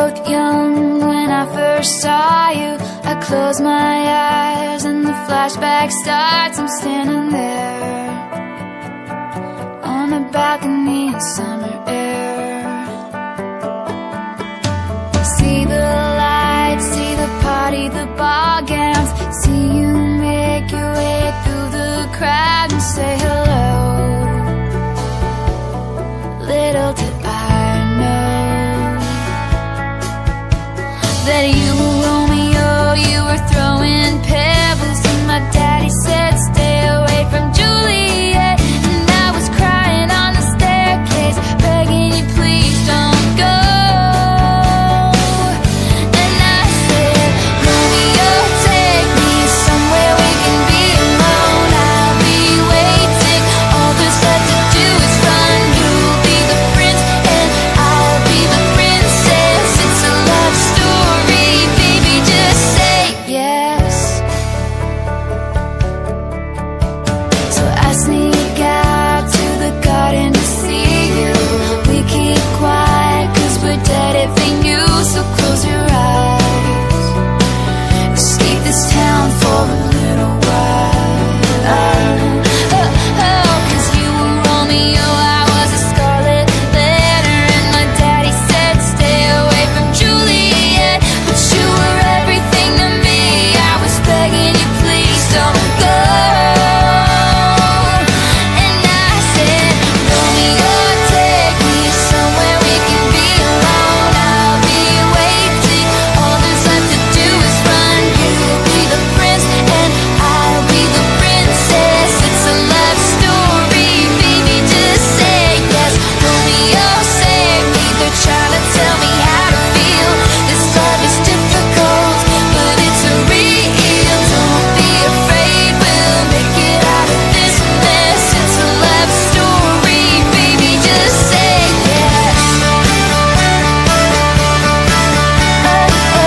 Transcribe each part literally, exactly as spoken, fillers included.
both young when I first saw you. I close my eyes and the flashback starts. I'm standing there on a balcony in summer air. See the lights, see the party, the ball gowns. See you make your way through the crowd and say hello. Little did I know that you were Romeo, you were throwing pebbles, and my daddy said stay away from Juliet. And I was crying on the staircase, begging you please don't go. And I said, Romeo, take me somewhere we can be alone. I'll be waiting, all there's left to do is run. You'll be the prince and I'll be the princess. It's a love story, baby, just say yes. So I sneak out to the garden to see you. We keep quiet cause we're dead if they knew. So close your eyes, escape this town for a little while. Oh, oh, cause you were Romeo, I was a scarlet letter, and my daddy said stay away from Juliet. But you were everything to me, I was begging you please don't go. And I said, Romeo, take me somewhere we can be alone. I'll be waiting, all there's left to do is run. You'll be the prince and I'll be the princess. It's a love story, baby, just say yes. Romeo, save me, they're trying to tell me how to feel. This love is difficult, but it's a real. Don't be afraid, we'll make it out of this mess. It's a love story, baby, just say yes. Oh,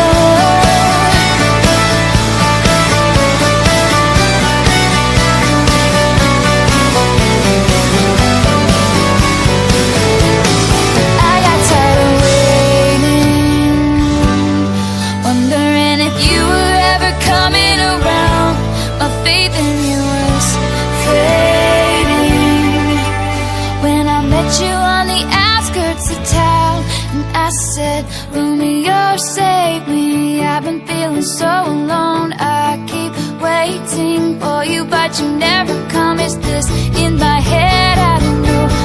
I got tired of waiting, wondering if you were ever coming around. My faith in you was fading when I met you on the outskirts of town. And I said, Romeo, save me, I've been feeling so alone. I keep waiting for you, but you never come. Is this in my head? I don't know.